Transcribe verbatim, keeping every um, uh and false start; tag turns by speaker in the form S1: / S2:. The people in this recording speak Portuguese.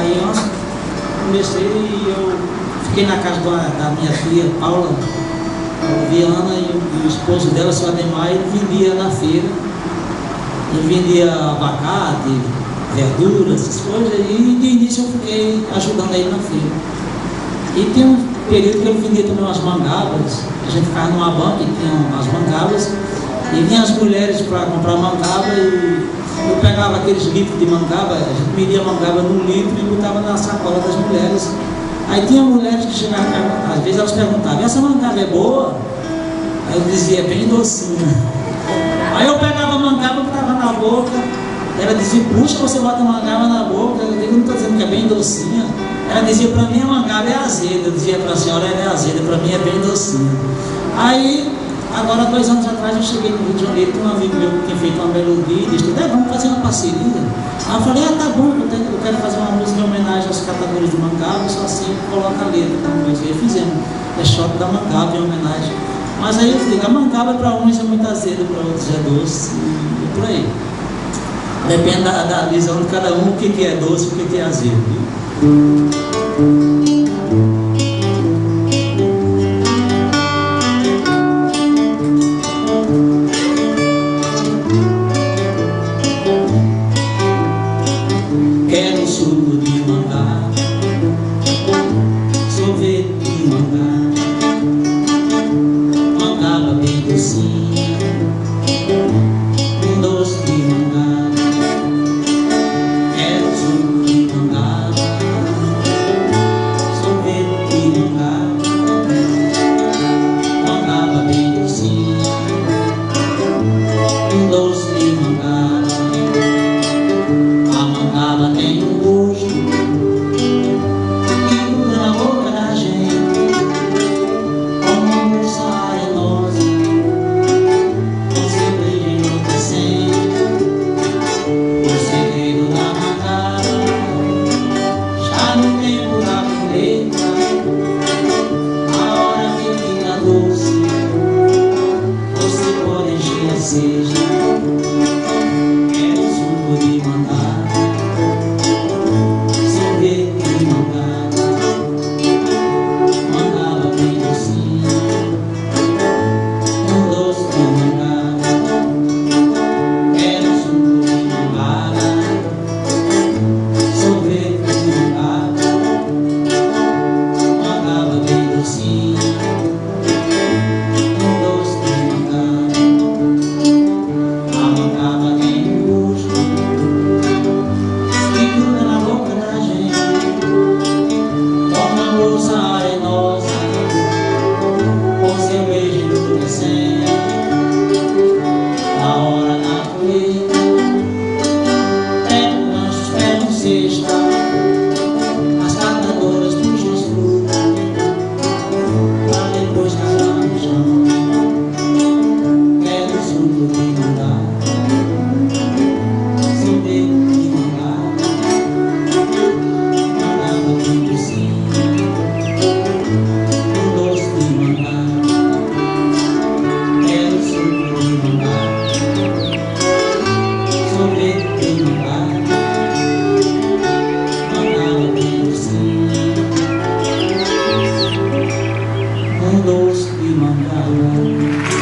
S1: Aí eu comecei e eu fiquei na casa da, da minha tia, Paula, Viana, e o, e o esposo dela, seu Ademar, ele vendia na feira. Ele vendia abacate, verdura, essas coisas, e de início eu fiquei ajudando ele na feira. E tem um período que ele vendia também umas mangabas, a gente ficava numa banca e tinha umas mangabas, e vinham as mulheres para comprar mangaba, e eu pegava aqueles litros de mangaba, a gente media mangaba num litro e botava na sacola das mulheres. Aí tinha mulheres que chegavam a perguntar, às vezes elas perguntavam, essa mangaba é boa? Aí eu dizia, é bem docinha. Aí eu pegava a mangaba, botava na boca, ela dizia, puxa, você bota a mangaba na boca, eu digo, não estou dizendo que é bem docinha. Ela dizia, para mim a mangaba é azeda, eu dizia para a senhora, ela é azeda, para mim é bem docinha. Aí, agora dois anos atrás eu cheguei no Rio de Janeiro, tem um amigo meu que tinha feito uma melodia, e disse, é, vamos fazer uma parceria. Aí eu falei, ah, tá bom, eu, tenho, eu quero fazer uma música em homenagem aos catadores de mangaba, só assim coloca a letra da música. Aí fizemos, é Xote da mangaba em homenagem. Mas aí eu digo, a mangaba para uns é muito azeda, para outros é doce, e por aí. Depende da, da visão de cada um, o que, que é doce e o que, que é azedo. Quero suco de mangá, sorvete de mangá, mangaba bem docinha, um doce de mangá. Quero suco de mangá, sorvete de mangá, mangaba bem docinha, um doce de mangá. A mangaba tem um gosto que dura na boca da gente, como uma moça arenosa, com seu beijo enlouquecente. O segredo da mangaba está no tempo da colheita, a hora que fica doce, você pode encher a cesta. Quero suco de mangá, sorvete de mangá, mangaba bem docinha, um doce de mangá. Quero suco de mangá, sorvete de mangá, mangaba bem docinha, um doce de mangá. A mangaba tem um gosto que dura na boca da gente, como uma moça arenosa, com seu beijo enlouquecente. A hora da colheita, pegam lanchos, pegam cesta, as catadoras puxam as frutas, pra depois casar no chão. Quero suco de mangá, sorvete de mangá, mangaba bem docinha, um doce de mangá. Quero suco de mangá, sorvete de mangá, mangaba bem docinha, um doce de mangá.